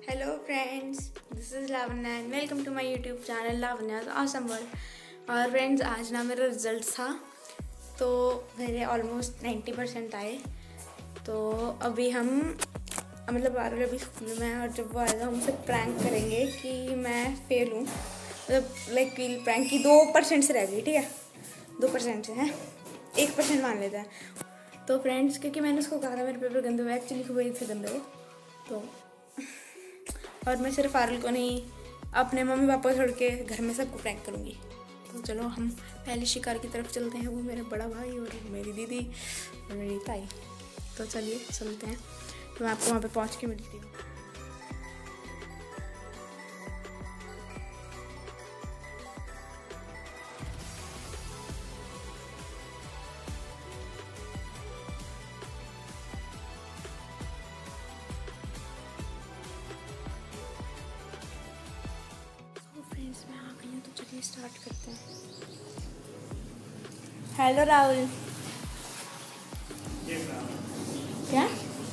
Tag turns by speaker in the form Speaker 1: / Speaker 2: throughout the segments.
Speaker 1: Hello friends, this is Lavanya and welcome to my YouTube channel Lavanya's awesome world. और friends, आज ना मेरा result था तो मेरे ऑलमोस्ट 90% आए। तो अभी हम मतलब आरुल अभी स्कूल में है और जब वो आएगा हम उसे प्रैंक करेंगे कि मैं फेल हूँ। मतलब लाइक वील प्रैंक की 2% से रह गई, ठीक है, 2% से है, 1% मान लेते हैं। तो फ्रेंड्स, क्योंकि मैंने उसको कहा था मेरे पेपर गंदे हुए, एक्चुअली वही से गंदे हो तो। और मैं सिर्फ आरुल को नहीं, अपने मम्मी पापा छोड़ के घर में सबको प्रैंक करूँगी। तो चलो हम पहले शिकार की तरफ चलते हैं। वो मेरा बड़ा भाई और मेरी दीदी और मेरी ताई। तो चलिए चलते हैं। तो मैं आपको वहाँ पे पहुँच के मिलती हूँ। मैं आ गई हूँ तो चलिए स्टार्ट करते हैं। हेलो राहुल। क्या?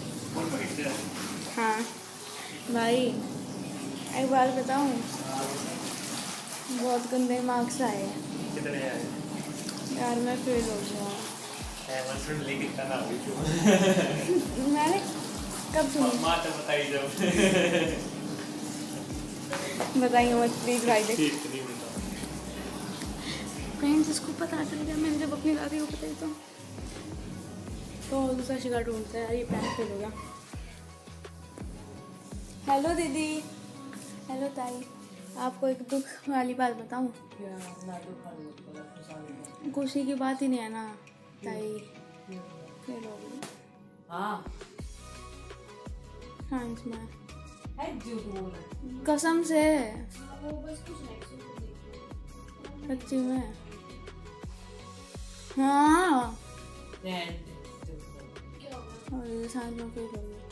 Speaker 1: हाँ भाई, एक बात बताऊँ, बहुत गंदे मार्क्स आए हैं।
Speaker 2: कितने आए
Speaker 1: यार मैं फेल हो गया। मैंने कब सुनी? बताइए मत प्लीज भाई। फ्रेंड्स, इसको पता चल गया, मैंने जब अपनी दादी को बताई तो दूसरा शिकार ढूंढता है। यार ये प्रैंक फेल हो गया। हेलो दीदी। हेलो ताई। आपको एक दुख वाली बात बताऊं? खुशी की बात ही नहीं है ना ताई, फेल हो गई। साइंस में कसम से, सच्ची में। हाँ साइंस में फेल हो गई।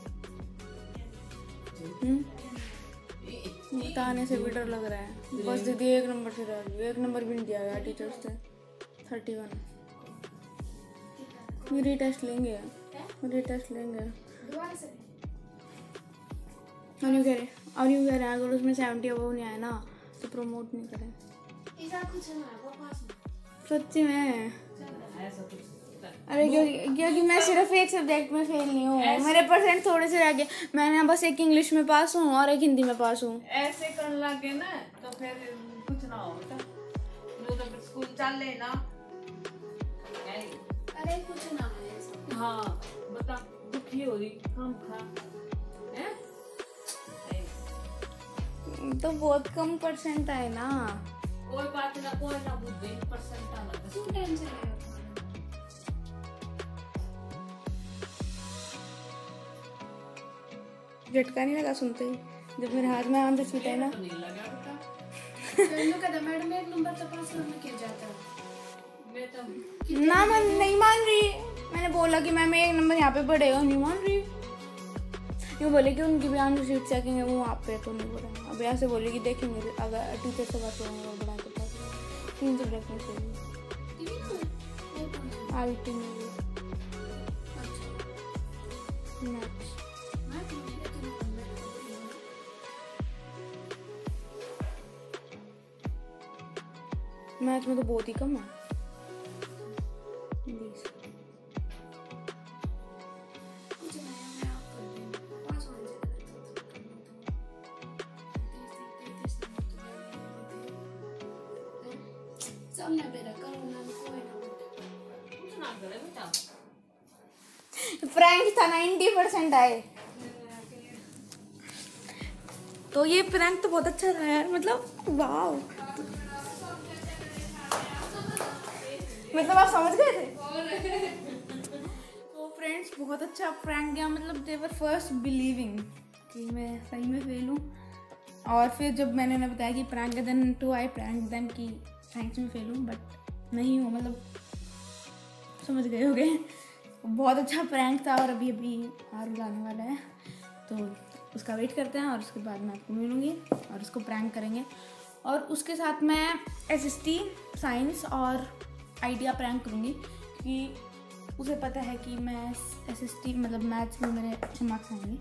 Speaker 1: बताने से भी डर लग रहा है। बस दीदी 1 नंबर से रह गई, 1 नंबर भी नहीं दिया गया टीचर से। 31। रीटेस्ट लेंगे, रीटेस्ट लेंगे। और यूँ कह रहे हैं अगर उसमें 70 अबव नहीं आया ना तो प्रमोट नहीं करें। सच्ची में। अरे क्योंकि मैं सिर्फ एक सब्जेक्ट में फेल नहीं हूँ, मेरे परसेंट थोड़े से रह गए। मैंने बस एक इंग्लिश में पास हूँ और एक हिंदी में पास हूँ।
Speaker 3: ऐसे करने लगे ना तो फिर कुछ ना हो बेटा, जो तो फिर स्कूल चल ले ना।
Speaker 1: अरे कुछ ना है।
Speaker 3: हाँ बता, दुखी हो रही काम खा है?
Speaker 1: तो बहुत कम परसेंट आए ना।
Speaker 3: कोई बात ना, कोई ना बुद्धि परसेंट आना, तू टेंशन ले।
Speaker 1: झटका नहीं लगा सुनते ही जब मेरे हाथ में आंसर छूटा है ना।
Speaker 3: नहीं लगा बेटा।
Speaker 4: मैडम 1 नंबर तो पास होने किया जाता है।
Speaker 1: ना मैं नहीं मान रही। मैंने बोला कि मैम 1 नंबर यहाँ पे बढ़ेगा, नहीं मान रही। यूँ बोले कि उनकी भी आंसर शीट चेकिंग है, वो आप पे तो नहीं बोलेंगे। अब ऐसे बोले कि देखेंगे अगर टीचर से बात करेंगे और बना के पास 3 सब्जेक्ट में चाहिए। आईटी में भी मैथ्स। मैथ में तो बहुत ही कम है, 20। प्रैंक था, 90% आए। तो ये प्रैंक तो बहुत अच्छा था यार, मतलब वाह। मतलब आप समझ गए थे। तो फ्रेंड्स, बहुत अच्छा प्रैंक गया। मतलब दे वर फर्स्ट बिलीविंग कि मैं सही में फेल हूँ। और फिर जब मैंने उन्हें बताया कि prank then to I prank them कि साइंस में फेल हूँ बट नहीं हूँ, मतलब समझ गए होगे। बहुत अच्छा प्रैंक था। और अभी आरुल आने वाला है तो उसका वेट करते हैं और उसके बाद मैं आपको मिलूँगी और उसको प्रैंक करेंगे। और उसके साथ मैं SST, साइंस और आइडिया प्रैंक करूँगी क्योंकि उसे पता है कि मैं SST मतलब मैथ्स में मेरे अच्छे मार्क्स आएंगे,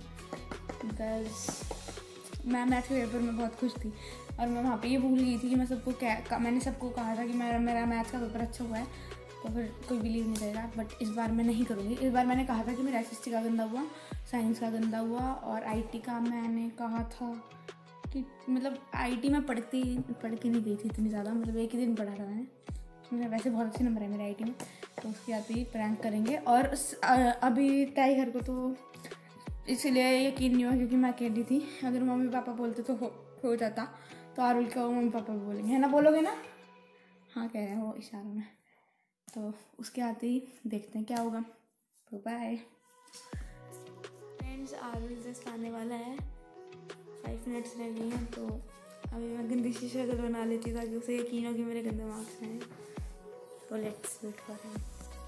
Speaker 1: बिकॉज मैं मैथ्स के पेपर में बहुत खुश थी और मैं वहाँ पे ये भूल गई थी कि मैंने सबको कहा था कि मेरा मैथ्स का पेपर अच्छा हुआ है, तो फिर कोई बिलीव नहीं करेगा। बट इस बार मैं नहीं करूँगी। इस बार मैंने कहा था कि मेरा SST का गंदा हुआ, साइंस का गंदा हुआ, और IT का मैंने कहा था कि मतलब IT में पढ़ के नहीं गई थी इतनी ज़्यादा, मतलब एक ही दिन पढ़ा था मैंने वैसे बहुत अच्छे नंबर है मेरे IT में, तो उसके बाद भी प्रैंक करेंगे। और अभी टाइगर को तो इसलिए यकीन नहीं हुआ क्योंकि मैं अकेली थी। अगर मम्मी पापा बोलते तो हो जाता, तो आरुल का मम्मी पापा भी बोलेंगे, है ना, बोलोगे ना? हाँ कह रहे हैं वो इशारों में। तो उसके आते ही देखते हैं क्या होगा। तो बाय फ्रेंड्स, आरुल जस्ट आने वाला है, 5 मिनट्स रह गई हैं, तो अभी मैं गंदी सी शक्ल बना लेती ताकि उसे यकीन हो कि मेरे गंदे मार्क्स हैं। तो let's wait for him.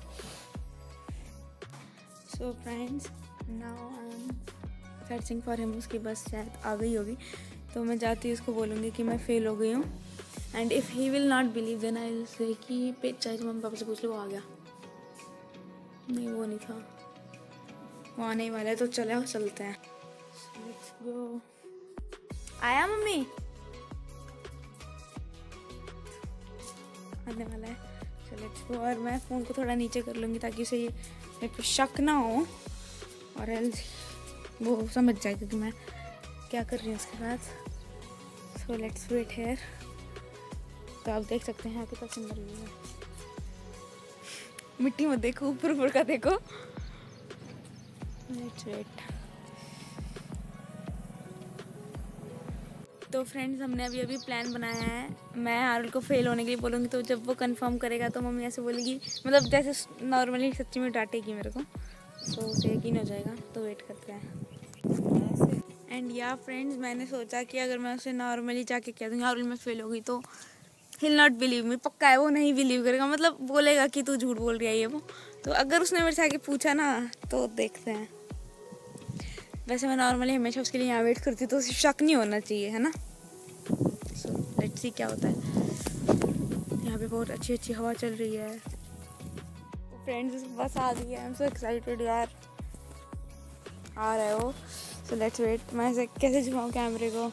Speaker 1: So friends, now I am searching for him. उसकी बस शायद आ गई होगी, तो मैं जाती हूँ उसको बोलूँगी कि मैं फ़ेल हो गई हूँ। And if he will not believe then I will say कि चाहे तो मम्मी पापा से पूछ लो, वो आ गया। नहीं वो नहीं था, वो आने ही वाला है, तो चलते हैं। Let's go. आया मम्मी? आने वाला है, चलो लेट्स गो। और मैं फ़ोन को थोड़ा नीचे कर लूँगी ताकि उसे मेरे पे शक ना हो, और एल्स वो समझ जाएगा कि मैं क्या कर रही हूँ उसके बाद। So let's wait here. तो आप देख सकते हैं कितना सुंदर व्यू है। मिट्टी मत देखो, ऊपर का देखो। Let's wait. तो फ्रेंड्स, हमने अभी प्लान बनाया है। मैं आरुल को फेल होने के लिए बोलूँगी, तो जब वो कंफर्म करेगा तो मम्मी ऐसे बोलेगी, मतलब जैसे नॉर्मली सच्ची में डांटेगी मेरे को, तो उसे यकीन हो जाएगा। तो वेट करते हैं। एंड या फ्रेंड्स, मैंने सोचा कि अगर मैं उसे नॉर्मली जाके कह दूँगी आरुल मैं फेल हो गई, तो हिल नॉट बिलीव मी, पक्का है वो नहीं बिलीव करेगा, मतलब बोलेगा कि तू झूठ बोल रही है ये वो। तो अगर उसने मेरे से आके पूछा ना, तो देखते हैं। वैसे मैं नॉर्मली हमेशा उसके लिए यहाँ वेट करती हूँ, तो उसे शक नहीं होना चाहिए, है ना। सो लेट्स सी क्या होता है। यहाँ पे बहुत अच्छी हवा चल रही है। फ्रेंड्स, बस आ गई है। आई एम सो एक्साइटेड यार, आ रहा है वो। So let's wait. मैं ऐसे कैसे झुकाऊँ कैमरे को,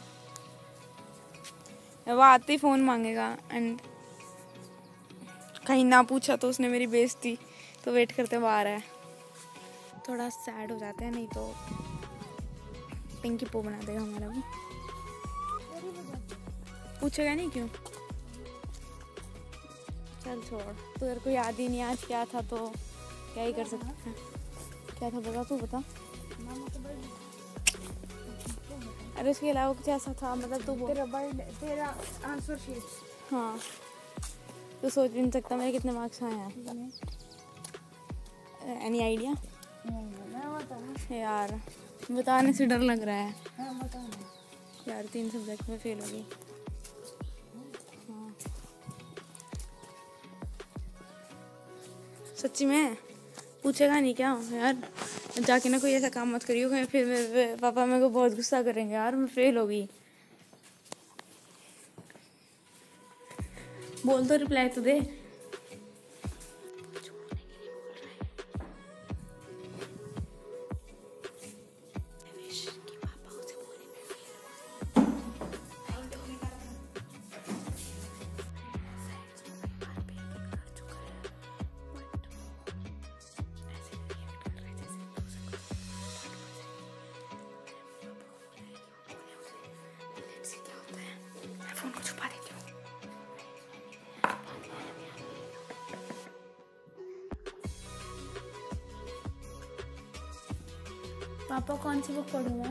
Speaker 1: वो आते ही फ़ोन मांगेगा, एंड कहीं ना पूछा तो उसने मेरी बेइज्जती। तो वेट करते हुए आ रहा है। थोड़ा सैड हो जाते हैं, नहीं तो पिंकी पो बना देगा हमारा वो। पूछेगा नहीं क्यों, चल छोड़। तो तेरे को याद ही नहीं आज क्या था, तो क्या ही कर सकते हैं। क्या था बता, तू बता। अरे उसके अलावा कुछ ऐसा था, मतलब तू
Speaker 4: तेरा आंसर शीट।
Speaker 1: हाँ, तो सोच भी नहीं सकता मेरे कितने मार्क्स आए हैं। एनी आइडिया यार? बताने से डर लग रहा है यार। 3 सब्जेक्ट में फेल हो गई। हाँ सच्ची में पूछेगा नहीं क्या यार? जाके ना कोई ऐसा काम मत करियो, फिर मेरे पापा मेरे को बहुत गुस्सा करेंगे यार, मैं फेल हो गई। बोल तो, रिप्लाई तो दे। फोन को छुपा देती हूँ। पापा कौन सी बुक पढ़ूँ मैं?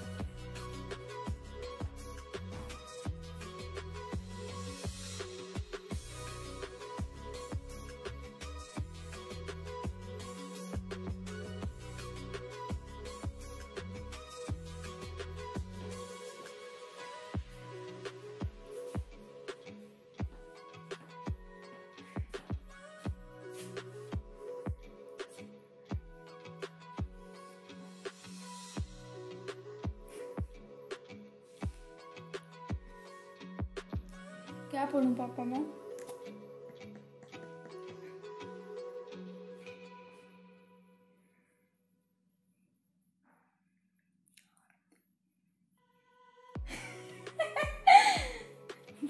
Speaker 1: क्या पढ़ूं पापा मैं?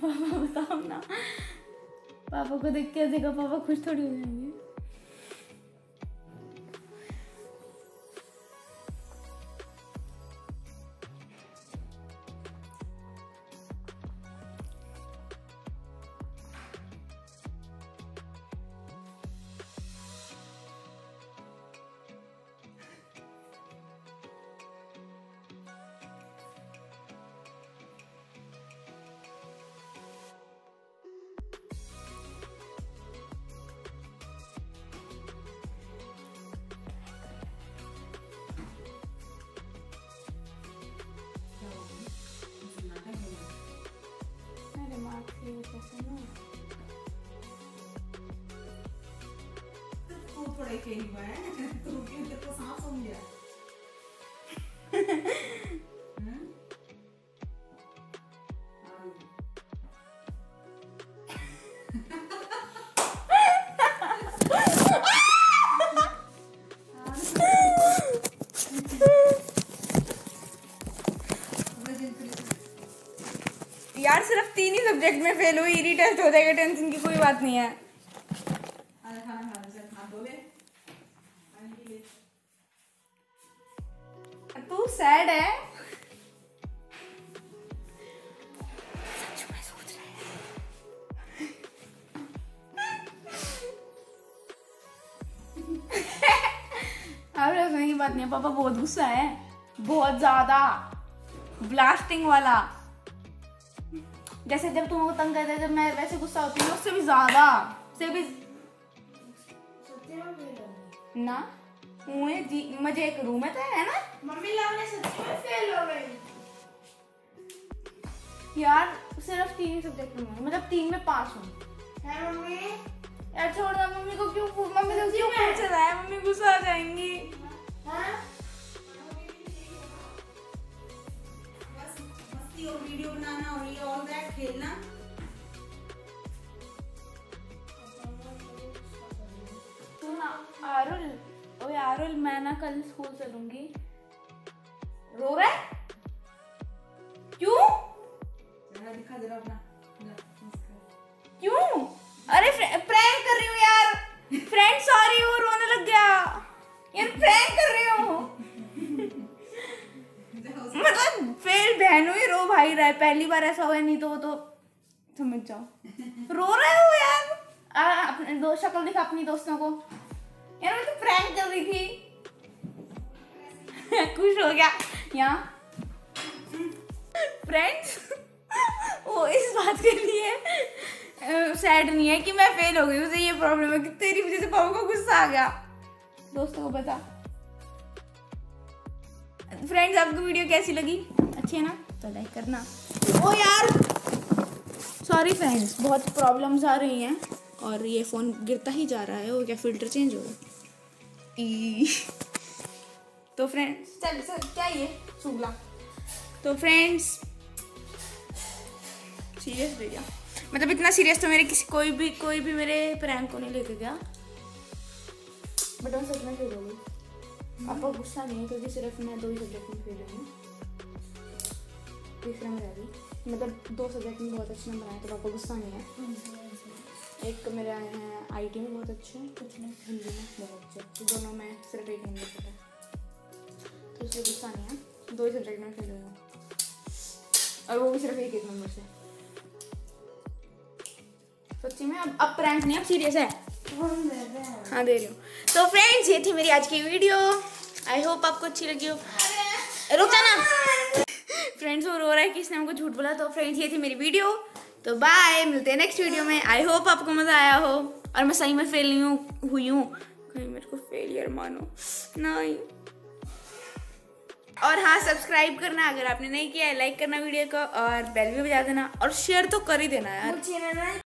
Speaker 1: पापा बताओ ना, पापा को देख के देखो, पापा खुश थोड़ी हो जाएंगे।
Speaker 3: तू थोड़े खेली हुआ है, तू क्यों तेरे को सांप सूंघ गया?
Speaker 1: यार सिर्फ 3 ही सब्जेक्ट में फेल हुई, रीटेस्ट हो जाएगा, टेंशन की कोई बात नहीं है। तू सैड है? अब रखने की बात नहीं है, पापा बहुत गुस्सा है, बहुत ज्यादा ब्लास्टिंग वाला। जैसे जब तुम तंग करते जब मैं वैसे गुस्सा होती हूँ, उससे भी ज्यादा, से भी ना मुझे एक रूम है तो है ना।
Speaker 4: मम्मी लावण्य सच्ची में फेल हो गई
Speaker 1: यार सिर्फ 3 ही सब्जेक्ट में, मतलब 3 में पास हूँ।
Speaker 4: है मम्मी।
Speaker 1: यार छोड़ दो, मम्मी को क्यों पूछ रहा है, मम्मी गुस्सा आ जाएंगी।
Speaker 3: मस्ती और वीडियो बनाना और ये ऑल दैट खेलना।
Speaker 1: तू ना आरुल, ओए आरुल, मैं ना कल स्कूल चलूंगी। रो रहा है क्यों?
Speaker 3: दिखा जरा अपना,
Speaker 1: क्यों? अरे प्रैंक कर रही हूँ यार, फ्रेंड सॉरी, वो रोने लग गया यार, प्रैंक कर रही हूँ। मतलब फेल बहनों ही रो भाई रहा है, पहली बार ऐसा हुआ, नहीं तो वो तो समझ जाओ। रो रहे हो यार, अपने दोस्त शक्ल दिखा अपनी दोस्तों को। यार मैं तो प्रैंक कर रही थी। खुश हो गया यहाँ फ्रेंड्स। वो इस बात के लिए सैड नहीं है कि मैं फेल हो गई, उसे ये प्रॉब्लम है कि तेरी वजह से पापा को गुस्सा आ गया। दोस्तों को बता। फ्रेंड्स आपको वीडियो कैसी लगी? अच्छी है ना? तो लाइक करना। ओ यार सॉरी फ्रेंड्स, बहुत प्रॉब्लम्स आ रही हैं और ये फ़ोन गिरता ही जा रहा है। वो क्या फ़िल्टर चेंज होगा? तो फ्रेंड्स चल क्या ये सुगला। तो फ्रेंड्स सीरियस ले गया, मतलब इतना सीरियस तो मेरे कोई भी मेरे प्रैंक को नहीं लेके गया, बट मैं सच में फेल हो गई। आपका गुस्सा नहीं है क्योंकि सिर्फ मैं 2 ही सब्जेक्ट में फेल हुई हूँ, तीसरा में रह गई। मतलब 2 सब्जेक्ट में बहुत अच्छे नंबर आए तो आपको गुस्सा नहीं है। एक मेरे आए हैं IT में बहुत अच्छे, कुछ नहीं हिंदी में बहुत अच्छे, दोनों में सिर्फ 1 नंबर कटा है, तो इसलिए गुस्सा नहीं है। 2 ही सब्जेक्ट में फेल हुई हूँ और वो भी सिर्फ 1 नंबर से। सच्ची में अब प्रैंक नहीं, अब सीरियस है। हाँ दे रही हूँ। तो फ्रेंड्स ये थी मेरी आज की वीडियो, आई होप आपको अच्छी लगी हो। रुक जाना फ्रेंड्स, वो रो रहा है कि इसने हमको झूठ बोला। तो फ्रेंड्स ये थी मेरी वीडियो, तो बाय, मिलते हैं नेक्स्ट वीडियो में। आई होप आपको मज़ा आया हो और मैं सही में फेल नहीं हुई हूँ, कहीं मेरे को फेलियर मानो नहीं। और हाँ सब्सक्राइब करना अगर आपने नहीं किया है, लाइक करना वीडियो को और बेल भी बजा देना और शेयर तो कर ही देना यार।